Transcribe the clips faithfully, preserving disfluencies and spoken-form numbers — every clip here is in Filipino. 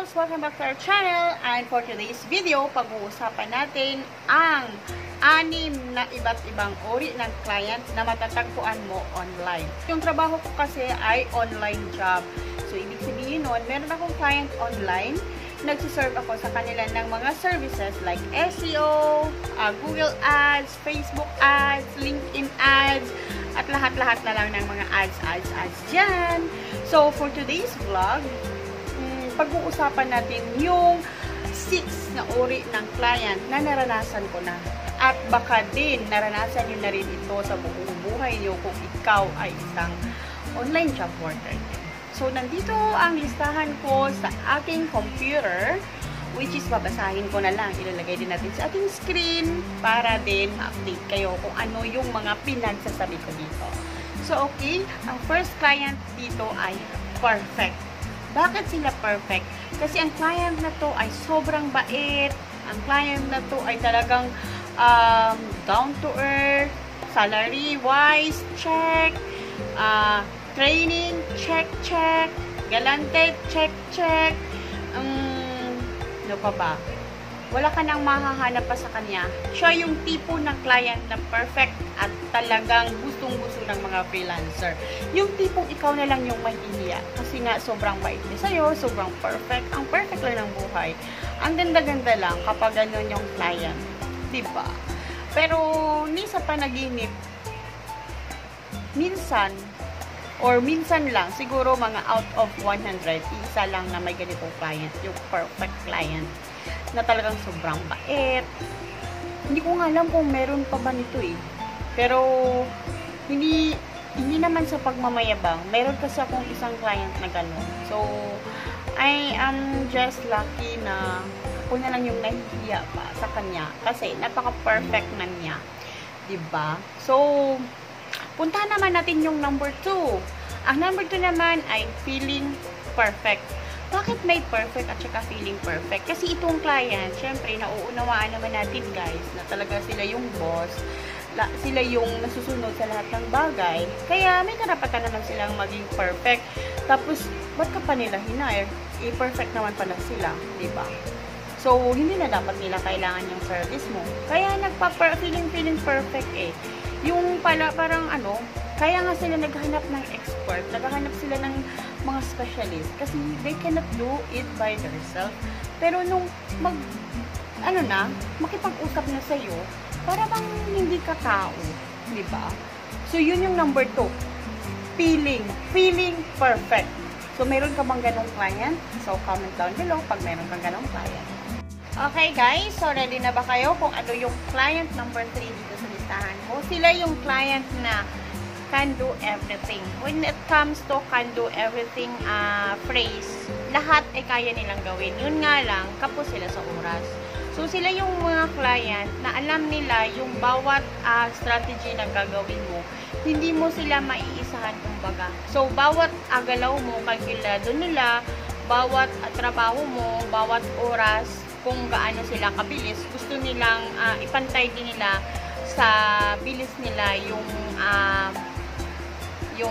girls! Welcome back to our channel. And for today's video, pag-uusapan natin ang anim na iba't ibang uri ng client na matatagpuan mo online. Yung trabaho ko kasi ay online job. So, ibig sabihin nun, meron akong client online. Nagsiserve ako sa kanila ng mga services like S E O, uh, Google Ads, Facebook Ads, LinkedIn Ads, at lahat-lahat na lang ng mga ads, ads, ads dyan. So, for today's vlog, um, pag-uusapan natin yung six na uri ng client na naranasan ko na. At baka din, naranasan nyo na rin ito sa buong buhay nyo kung ikaw ay isang online job worker. So, nandito ang listahan ko sa aking computer, which is babasahin ko na lang. Ilalagay din natin sa ating screen para din ma-update kayo kung ano yung mga pinagsasabi ko dito. So, okay. Ang first client dito ay perfect. Bakit sila perfect? Kasi ang client na to ay sobrang bait. Ang client na to ay talagang um, down to earth, salary-wise, check, ah, uh, training, check, check. Galante, check, check. Um, ano pa ba? Wala ka nang mahahanap pa sa kanya. Siya yung tipo ng client na perfect at talagang gustong-gusto ng mga freelancer. Yung tipong ikaw na lang yung mahihiya. Kasi nga, sobrang bait niya sa'yo, sobrang perfect. Ang perfect lang ng buhay. Ang ganda-ganda lang kapag ganun yung client. Diba? Pero, ni sa panaginip, minsan, or minsan lang, siguro mga out of one hundred, isa lang na may ganitong client, yung perfect client, na talagang sobrang bait. Hindi ko nga alam kung meron pa ba nito eh. Pero, hindi, hindi naman sa pagmamayabang. Meron kasi akong isang client na gano'n. So, I am just lucky na ako na lang yung nahihiya pa sa kanya. Kasi, napaka-perfect na niya. Diba? So, punta naman natin yung number two. Ang number two naman ay feeling perfect. Bakit may perfect at saka feeling perfect? Kasi itong client, syempre, nauunawaan naman natin guys, na talaga sila yung boss, la, sila yung nasusunod sa lahat ng bagay. Kaya may karapatan naman silang maging perfect. Tapos, ba't ka pa nila hinire? Eh, perfect naman pala sila, diba? So, hindi na dapat nila kailangan yung service mo. Kaya nagpa-feeling-feeling perfect eh. Yung pala, parang ano, kaya nga sila naghanap ng expert, naghahanap sila ng mga specialist kasi they cannot do it by themselves. Pero nung mag, ano na, makipag-usap na sa'yo, para bang hindi ka tao, di ba? So, yun yung number two. Feeling. Feeling perfect. So, meron ka bang ganong client? So, comment down below pag meron kang ganong client. Okay guys, so ready na ba kayo kung ano yung client number three dito sa listahan ko? Sila yung client na can do everything. When it comes to can do everything uh, phrase, lahat ay kaya nilang gawin. Yun nga lang, kapos sila sa oras. So sila yung mga client na alam nila yung bawat uh, strategy na gagawin mo. Hindi mo sila maiisahan kumbaga. So bawat agalaw mo, kalkulado nila, bawat uh, trabaho mo, bawat oras, kung gaano sila kabilis, gusto nilang uh, ipantay din nila sa bilis nila yung uh, yung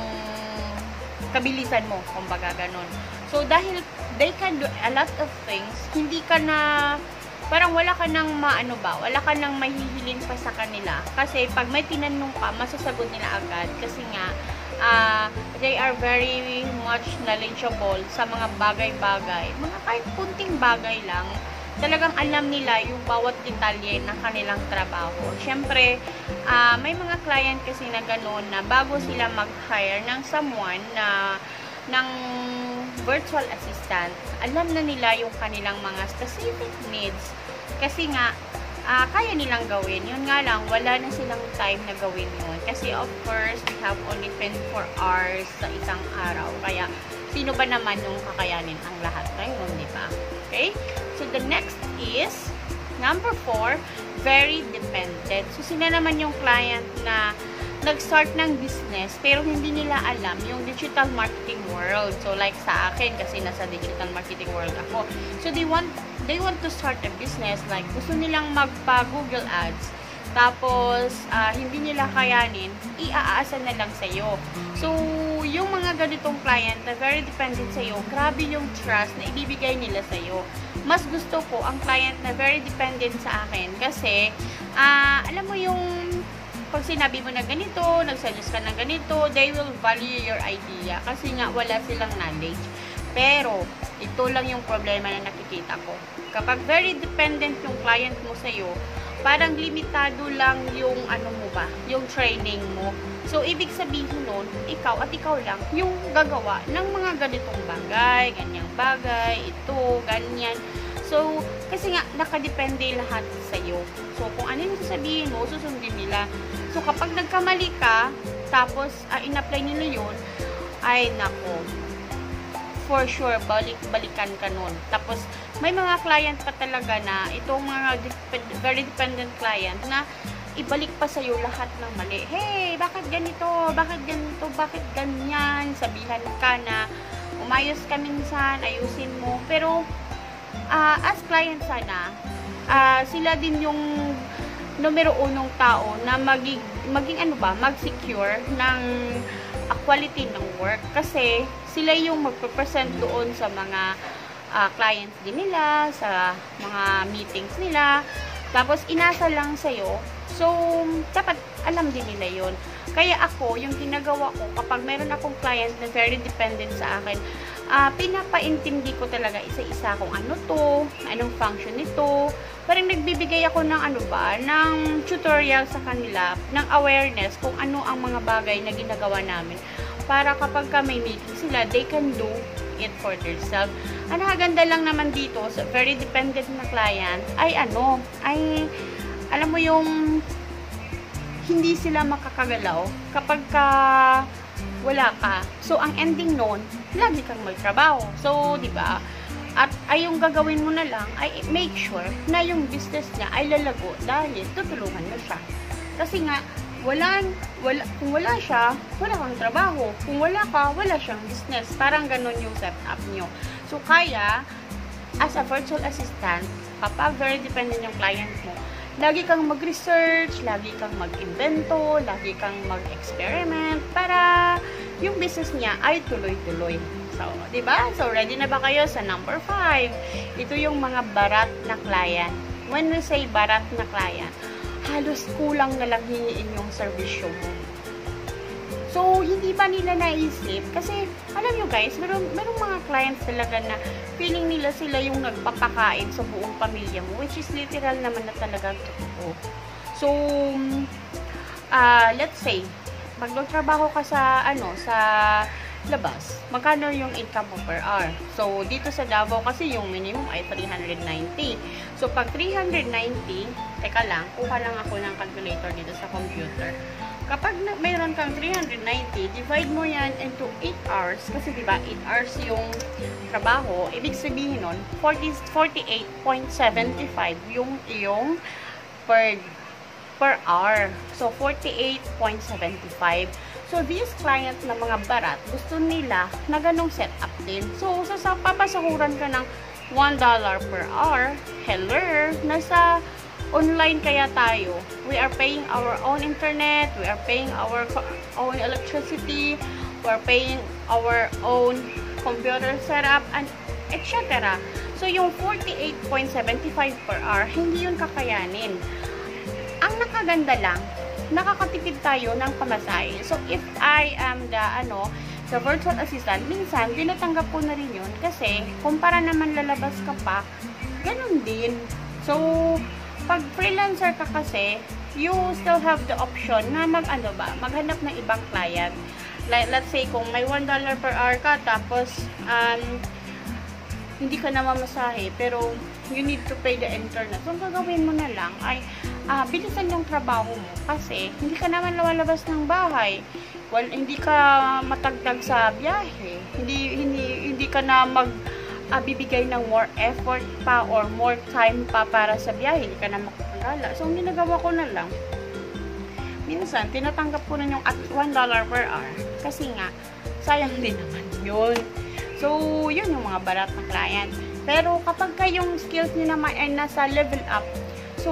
kabilisan mo, kumbaga ganon. So, dahil they can do a lot of things, hindi ka na, parang wala ka nang maano ba, wala ka nang mahihiling pa sa kanila. Kasi, pag may tinanong ka, masasagot nila agad. Kasi nga, uh, they are very much knowledgeable sa mga bagay-bagay. Mga kahit kunting bagay lang, talagang alam nila yung bawat detalye ng kanilang trabaho. Siyempre, uh, may mga client kasi na gano'n na bago sila mag-hire ng someone na ng virtual assistant, alam na nila yung kanilang mga specific needs. Kasi nga, uh, kaya nilang gawin. Yun nga lang, wala na silang time na gawin yun. Kasi of course, we have only twenty-four hours sa isang araw. Kaya, sino ba naman yung kakayanin ang lahat ngayon, di ba? Okay? So, the next is, number four, very dependent. So, sila naman yung client na nag-start ng business, pero hindi nila alam yung digital marketing world. So, like sa akin, kasi nasa digital marketing world ako. So, they want, they want to start a business, like, gusto nilang magpa-Google Ads. tapos uh, hindi nila kayanin, iaasa na lang sa'yo. So, yung mga ganitong client na very dependent sa'yo, grabe yung trust na ibibigay nila sa'yo. Mas gusto ko ang client na very dependent sa akin kasi, uh, alam mo yung pag sinabi mo na ganito, nagsuggest ka ng ganito, they will value your idea kasi nga wala silang knowledge. Pero, ito lang yung problema na nakikita ko. Kapag very dependent yung client mo sa'yo, parang limitado lang yung ano mo ba, yung training mo. So, ibig sabihin nun, ikaw at ikaw lang yung gagawa ng mga ganitong bagay, ganyang bagay, ito, ganyan. So, kasi nga, nakadepende lahat sa'yo. So, kung ano yung sasabihin mo, susundin nila. So, kapag nagkamali ka, tapos uh, in-apply nila yun, ay nako, for sure, balik-balikan ka nun. Tapos, may mga client pa talaga na, itong mga dep- very dependent client, na ibalik pa sa'yo lahat ng mali. Hey, bakit ganito? Bakit ganito? Bakit ganyan? Sabihan ka na, umayos ka minsan, ayusin mo. Pero, uh, as client sana, uh, sila din yung numero unong tao na maging, maging ano ba, mag-secure ng uh, quality ng work. Kasi, sila yung magpe-present doon sa mga uh, clients din nila, sa mga meetings nila. Tapos, inasa lang sa'yo. So, dapat alam din nila yun. Kaya ako, yung ginagawa ko, kapag meron akong client na very dependent sa akin, uh, pinapaintindi ko talaga isa-isa kung ano to, anong function nito. Parang nagbibigay ako ng ano ba, ng tutorial sa kanila, ng awareness kung ano ang mga bagay na ginagawa namin. Para kapag ka may meeting sila, they can do it for themselves. Ang nakaganda lang naman dito sa very dependent na client ay ano, ay alam mo yung hindi sila makakagalaw kapag ka wala ka. So, ang ending nun, lagi kang magtrabaho. So, di ba? At ay yung gagawin mo na lang ay make sure na yung business niya ay lalago dahil tutulungan mo siya. Kasi nga, wala, wala, kung wala siya, wala kang trabaho. Kung wala ka, wala siyang business. Parang ganun yung setup nyo. So, kaya, as a virtual assistant, kapag very dependent yung client mo, lagi kang mag-research, lagi kang mag-invento, lagi kang mag-experiment para yung business niya ay tuloy-tuloy. So, di ba? So, ready na ba kayo sa number five? Ito yung mga barat na client. When we say barat na client, halos kulang na lang hingiin yung servisyo mo. So, hindi ba nila naisip? Kasi, alam nyo guys, meron, meron mga clients talaga na feeling nila sila yung nagpapakain sa buong pamilya mo, which is literal naman na talagang totoo. So, uh, let's say, magtrabaho ka sa, ano, sa labas, magkano yung income mo per hour? So, dito sa Davao kasi yung minimum ay three hundred ninety. So, pag three hundred ninety, teka lang, kuha lang ako ng calculator dito sa computer. Kapag na, mayroon kang three hundred ninety, divide mo yan into eight hours, kasi diba, eight hours yung trabaho, ibig sabihin nun, forty-eight point seven five yung iyong per, per hour. So, forty-eight point seven five. So, these clients na mga barat, gusto nila na ganong setup din. So, sa papasahuran ka ng one dollar per hour, hello, nasa online kaya tayo. We are paying our own internet, we are paying our own electricity, we are paying our own computer setup, and et cetera. So, yung forty-eight point seven five per hour, hindi yun kakayanin. Ang nakaganda lang, nakakatipid tayo ng pamasahe. So, if I am the, ano, the virtual assistant, minsan, tinatanggap ko na rin yun kasi, kumpara naman lalabas ka pa, ganun din. So, pag freelancer ka kasi, you still have the option na mag, ano ba, maghanap ng ibang client. Like, let's say, kung may one dollar per hour ka, tapos, um, hindi ka na mamasahe, pero you need to pay the internet. So, ang gagawin mo na lang ay, uh, bilisan yung trabaho mo kasi hindi ka naman lumalabas ng bahay. Well, hindi ka matagdag sa biyahe. Hindi, hindi, hindi ka na mag, uh, bibigay ng more effort pa or more time pa para sa biyahe. Hindi ka na makakagala. So, ang ginagawa ko na lang, minsan, tinatanggap ko na yung at one dollar per hour. Kasi nga, sayang din naman yun. So, yun yung mga barat na client. Pero, kapag kayong skills nyo naman ay nasa level up, so,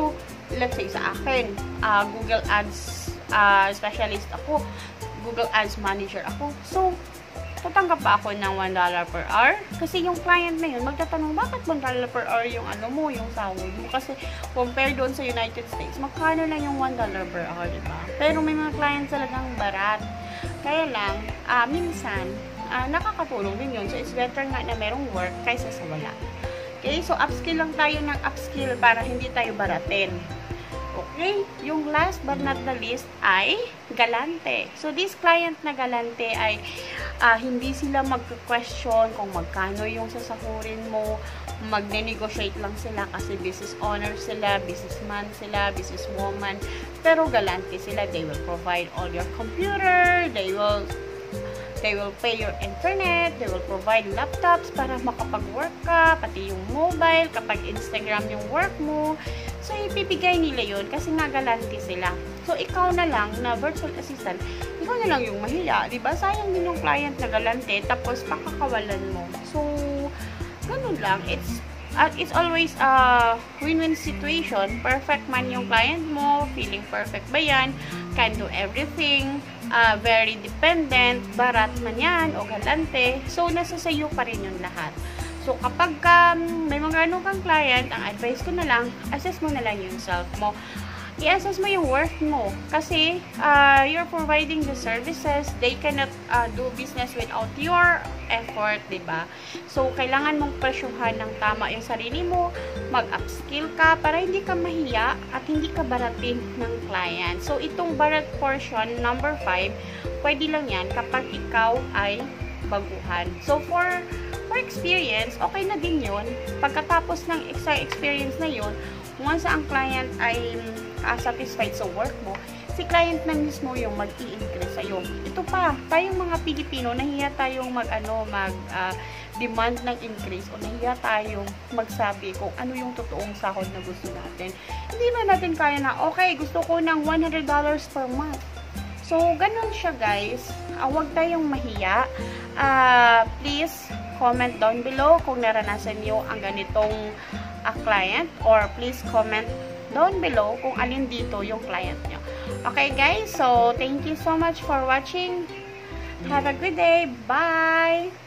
let's say sa akin, uh, Google Ads uh, specialist ako, Google Ads manager ako. So, tatanggap ba ako ng one dollar per hour? Kasi yung client na yun, magtatanong, bakit one dollar per hour yung ano mo, yung sahod mo? Kasi, compare doon sa United States, magkano lang yung one dollar per hour, diba? Pero may mga clients talagang barat. Kaya lang, uh, minsan, uh, nakakatulong din yun. So, it's better nga na merong work kaysa sa wala. Okay? So, upskill lang tayo ng upskill para hindi tayo baratin. Okay? Yung last but not the least ay galante. So, this client na galante ay uh, hindi sila mag-question kung magkano yung sasahurin mo. Magne-negotiate lang sila kasi business owner sila, businessman sila, businesswoman. Pero galante sila. They will provide all your computer. They will They will pay your internet, they will provide laptops para makapag-work ka, pati yung mobile, kapag Instagram yung work mo. So, ipipigay nila yun kasi nga galante sila. So, ikaw na lang na virtual assistant, ikaw na lang yung mahiya. Diba? Sayang din yung client na galante, tapos pakakawalan mo. So, ganun lang. It's At it's always a win-win situation. Perfect man yung client mo, feeling perfect ba yan, can do everything, uh, very dependent, barat man yan, o galante. So, nasa sayo pa rin yung lahat. So, kapag um, may mga ganun kang client, ang advice ko na lang, assess mo na lang yung self mo. I-assess mo yung worth mo. Kasi, uh, you're providing the services. They cannot uh, do business without your effort, diba? So, kailangan mong presyuhan ng tama yung sarili mo. Mag-upskill ka para hindi ka mahiya at hindi ka baratin ng client. So, itong barat portion, number five, pwede lang yan kapag ikaw ay baguhan. So, for for experience, okay na din yun. Pagkatapos ng extra experience na yun, once ang client ay uh, satisfied sa work mo, si client na mismo yung mag-i-increase sa'yo. Ito pa, tayong mga Pilipino, nahiya tayong mag-ano, mag, uh, demand ng increase o nahiya tayong magsabi kung ano yung totoong sahod na gusto natin. Hindi ba natin kaya na, okay, gusto ko ng one hundred dollars per month. So, ganun siya guys. Uh, huwag tayong mahiya. Uh, please, comment down below kung naranasan nyo ang ganitong a client, or please comment down below kung alin dito yung client nyo. Okay guys, so thank you so much for watching. Have a good day. Bye!